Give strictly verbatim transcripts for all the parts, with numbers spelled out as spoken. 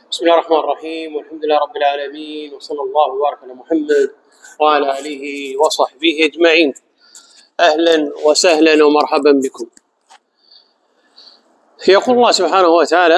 بسم الله الرحمن الرحيم، والحمد لله رب العالمين، وصلى الله وبارك على محمد وعلى آله وصحبه أجمعين. أهلا وسهلا ومرحبا بكم. يقول الله سبحانه وتعالى: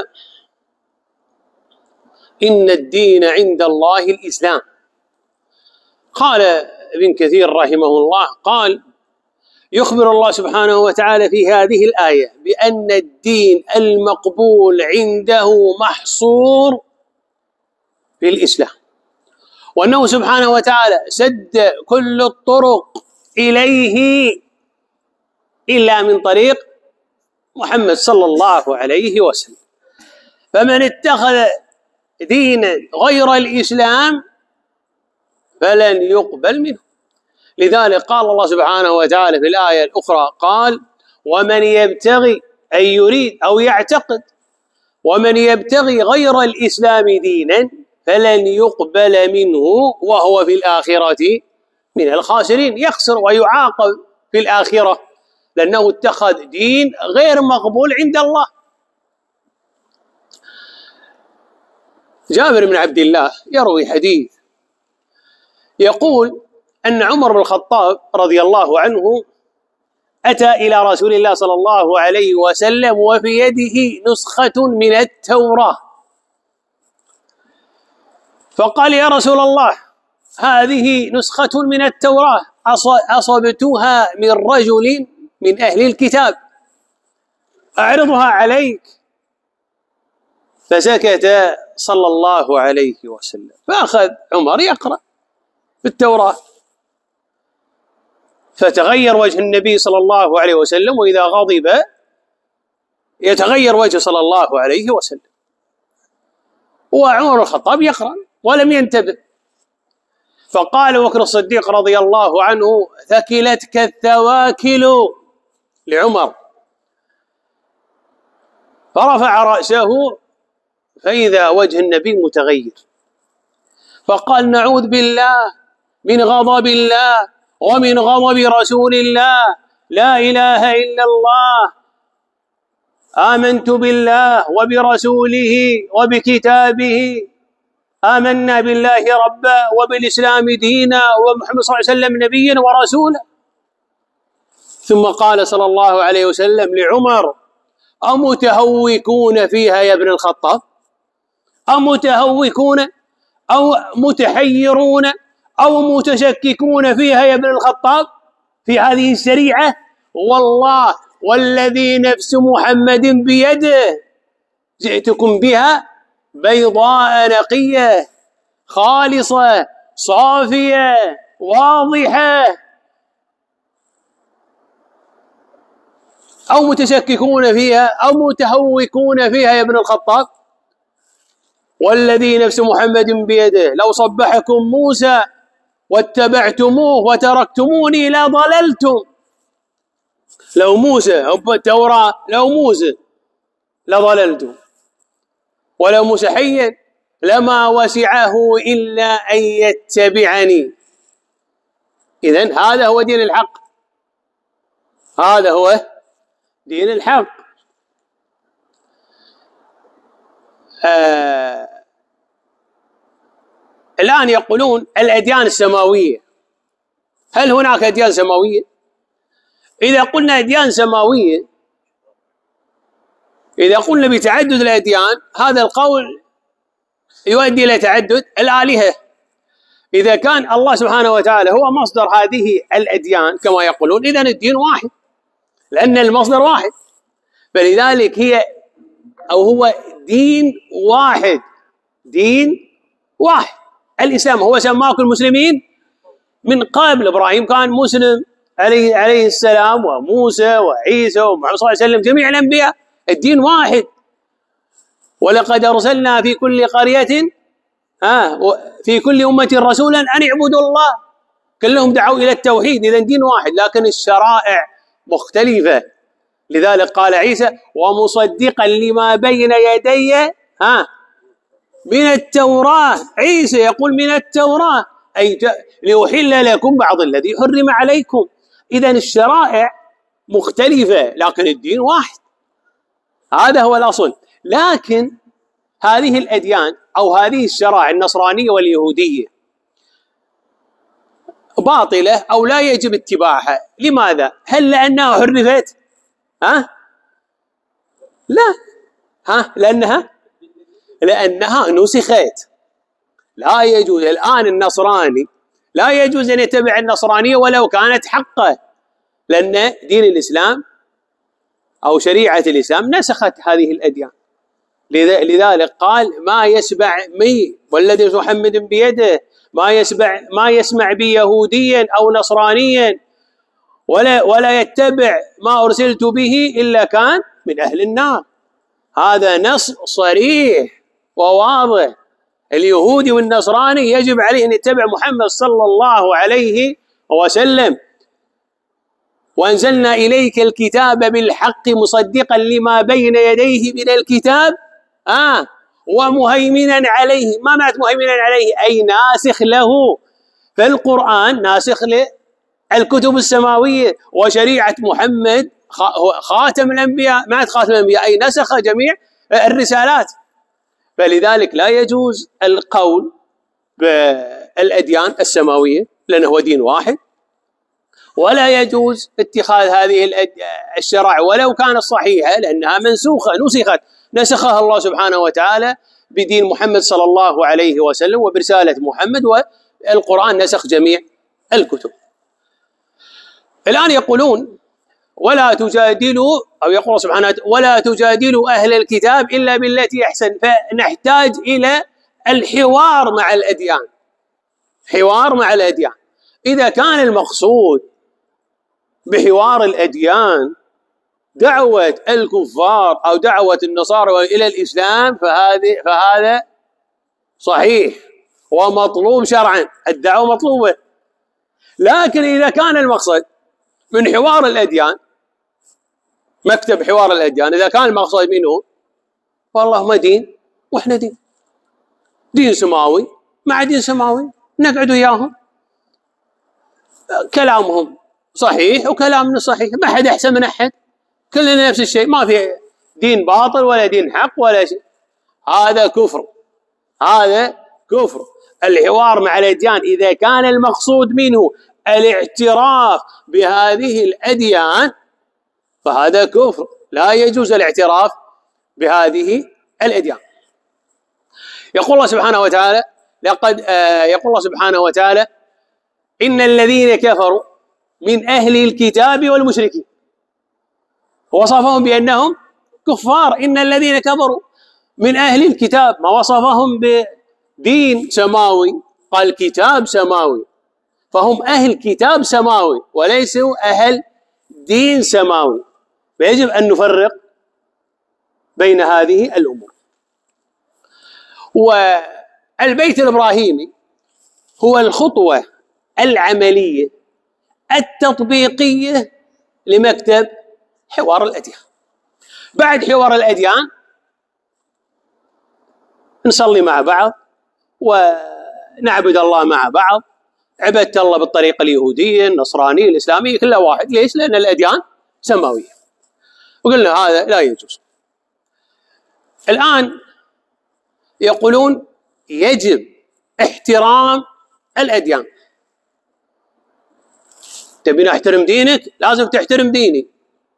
إن الدين عند الله الإسلام. قال ابن كثير رحمه الله، قال: يخبر الله سبحانه وتعالى في هذه الآية بأن الدين المقبول عنده محصور في الإسلام، وأنه سبحانه وتعالى سد كل الطرق إليه إلا من طريق محمد صلى الله عليه وسلم. فمن اتخذ دينا غير الإسلام فلن يقبل منه. لذلك قال الله سبحانه وتعالى في الآية الأخرى، قال: ومن يبتغي أي يريد أو يعتقد ومن يبتغي غير الإسلام دينا فلن يقبل منه وهو في الآخرة من الخاسرين. يخسر ويعاقب في الآخرة لأنه اتخذ دين غير مقبول عند الله. جابر بن عبد الله يروي حديث يقول أن عمر بن الخطاب رضي الله عنه أتى إلى رسول الله صلى الله عليه وسلم وفي يده نسخة من التوراة، فقال: يا رسول الله، هذه نسخة من التوراة أصبتها من رجل من أهل الكتاب، أعرضها عليك. فسكت صلى الله عليه وسلم، فأخذ عمر يقرأ في التوراة، فتغير وجه النبي صلى الله عليه وسلم، وإذا غضب يتغير وجه صلى الله عليه وسلم، وعمر الخطاب يقرأ ولم ينتبه. فقال بكر الصديق رضي الله عنه: ثكلتك الثواكل لعمر. فرفع رأسه فإذا وجه النبي متغير، فقال: نعوذ بالله من غضب الله ومن غضب رسول الله، لا إله إلا الله، آمنت بالله وبرسوله وبكتابه، آمنا بالله ربا وبالإسلام دينا ومحمد صلى الله عليه وسلم نبيا ورسولا. ثم قال صلى الله عليه وسلم لعمر: أمتهوكون فيها يا ابن الخطاب؟ أمتهوكون أو متحيرون أو متشككون فيها يا ابن الخطاب في هذه الشريعة؟ والله والذي نفس محمد بيده جئتكم بها بيضاء نقية خالصة صافية واضحة. أو متشككون فيها أو متهوكون فيها يا ابن الخطاب؟ والذي نفس محمد بيده لو صبحكم موسى واتبعتموه وتركتموني لضللتم. لو موسى أو التوراة، لو موسى لضللتم، ولو موسى حيا لما وسعه إلا أن يتبعني. إذن هذا هو دين الحق، هذا هو دين الحق. آه الآن يقولون الأديان السماوية، هل هناك أديان سماوية؟ إذا قلنا أديان سماوية، إذا قلنا بتعدد الأديان، هذا القول يؤدي إلى تعدد الآلهة. إذا كان الله سبحانه وتعالى هو مصدر هذه الأديان كما يقولون، إذن الدين واحد، لأن المصدر واحد، فلذلك هي أو هو دين واحد، دين واحد. الإسلام هو سماكم المسلمين من قبل. إبراهيم كان مسلم عليه عليه السلام، وموسى وعيسى ومحمد صلى الله عليه وسلم، جميع الأنبياء، الدين واحد. ولقد أرسلنا في كل قرية ها في كل أمة رسولا أن اعبدوا الله، كلهم دعوا إلى التوحيد، إذن دين واحد، لكن الشرائع مختلفة. لذلك قال عيسى: ومصدقا لما بين يدي ها من التوراة. عيسى يقول من التوراة، أي ليحل لكم بعض الذي حرم عليكم. إذن الشرائع مختلفة لكن الدين واحد، هذا هو الأصل. لكن هذه الأديان أو هذه الشرائع النصرانية واليهودية باطلة أو لا يجب اتباعها. لماذا؟ هل لأنها حرفت؟ ها؟ لا. ها؟ لأنها لأنها نسخت. لا يجوز الآن النصراني لا يجوز أن يتبع النصرانية ولو كانت حقه، لأن دين الإسلام أو شريعة الإسلام نسخت هذه الأديان. لذلك قال ما يسمع مي والذي محمد بيده ما يسمع ما يسمع بي يهوديا أو نصرانيا ولا ولا يتبع ما أرسلت به إلا كان من أهل النار. هذا نص صريح وواضح. اليهودي والنصراني يجب عليه أن يتبع محمد صلى الله عليه وسلم. وأنزلنا إليك الكتاب بالحق مصدقا لما بين يديه من الكتاب آه ومهيمنا عليه. ما معنى مهيمنا عليه؟ أي ناسخ له. فالقرآن ناسخ للكتب السماوية، وشريعة محمد خاتم الأنبياء. ما خاتم الأنبياء أي نسخ جميع الرسالات. فلذلك لا يجوز القول بالأديان السماوية لأنه هو دين واحد، ولا يجوز اتخاذ هذه الشرائع ولو كانت صحيحة لأنها منسوخة نسخت نسخها الله سبحانه وتعالى بدين محمد صلى الله عليه وسلم وبرسالة محمد، والقرآن نسخ جميع الكتب. الآن يقولون ولا تجادلوا، أو يقول سبحانه ولا تجادلوا أهل الكتاب إلا بالتي أحسن. فنحتاج إلى الحوار مع الأديان، حوار مع الأديان. إذا كان المقصود بحوار الأديان دعوة الكفار أو دعوة النصارى إلى الإسلام فهذه فهذا صحيح ومطلوب شرعا، الدعوة مطلوبة. لكن إذا كان المقصد من حوار الأديان، مكتب حوار الأديان، إذا كان المقصد منه والله ما دين وإحنا دين دين سماوي مع دين سماوي نقعد وياهم، كلامهم صحيح وكلامنا صحيح، ما حد أحسن من أحد، كلنا نفس الشيء، ما في دين باطل ولا دين حق ولا شيء. هذا كفر، هذا كفر. الحوار مع الأديان إذا كان المقصود منه الاعتراف بهذه الأديان فهذا كفر، لا يجوز الاعتراف بهذه الأديان. يقول الله سبحانه وتعالى لقد آه يقول الله سبحانه وتعالى إن الذين كفروا من أهل الكتاب والمشركين، وصفهم بأنهم كفار. إن الذين كفروا من أهل الكتاب، ما وصفهم بدين سماوي، قال كتاب سماوي، فهم أهل كتاب سماوي وليسوا أهل دين سماوي. فيجب أن نفرق بين هذه الأمور. والبيت الإبراهيمي هو الخطوة العملية التطبيقية لمكتب حوار الأديان. بعد حوار الأديان نصلي مع بعض ونعبد الله مع بعض، عبادة الله بالطريقة اليهودية النصرانية الإسلامية كلها واحد. ليش؟ لأن الأديان سماوية، وقلنا هذا لا يجوز. الآن يقولون يجب احترام الأديان. تبين احترم دينك لازم تحترم ديني.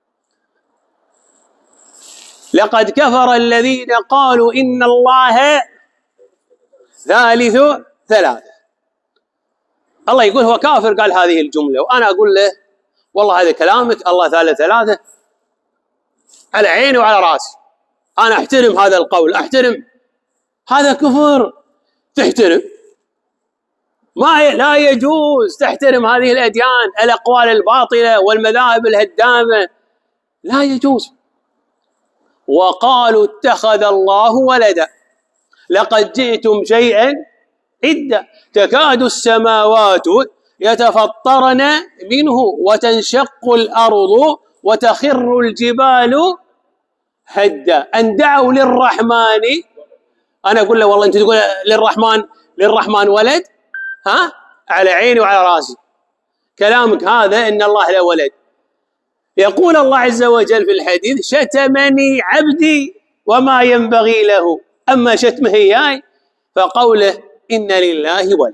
لقد كفر الذين قالوا إن الله ثالث ثلاثة. الله يقول هو كافر قال هذه الجملة، وأنا أقول له والله هذا كلامك الله ثالث ثلاثة على عيني وعلى راسي، أنا أحترم هذا القول، أحترم. هذا كفر تحترم، ما لا يجوز تحترم هذه الأديان، الأقوال الباطلة والمذاهب الهدامة لا يجوز. وقالوا اتخذ الله ولدا لقد جئتم شيئا إدا تكاد السماوات يتفطرن منه وتنشق الأرض وتخر الجبال هدا أن دعوا للرحمن. أنا أقول له والله أنت تقول للرحمن للرحمن ولد، ها على عيني وعلى راسي كلامك هذا إن الله له ولد. يقول الله عز وجل في الحديث شتمني عبدي وما ينبغي له أما شتمه إياي فقوله إن لله ولد،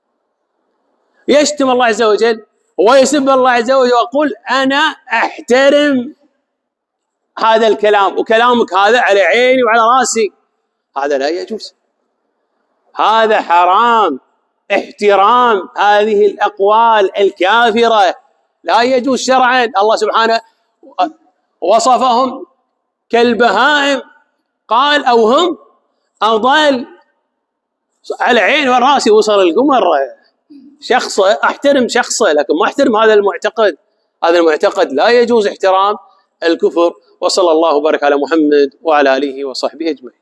يشتم الله عز وجل ويسب الله عز وجل ويقول أنا أحترم هذا الكلام وكلامك هذا على عيني وعلى راسي، هذا لا يجوز، هذا حرام. احترام هذه الأقوال الكافرة لا يجوز شرعا. الله سبحانه وصفهم كالبهائم قال أو هم أضل، على عيني وراسي وصل القمر شخصه، أحترم شخصه لكن ما أحترم هذا المعتقد. هذا المعتقد لا يجوز احترام الكفر. وصلى الله وبارك على محمد وعلى آله وصحبه أجمعين.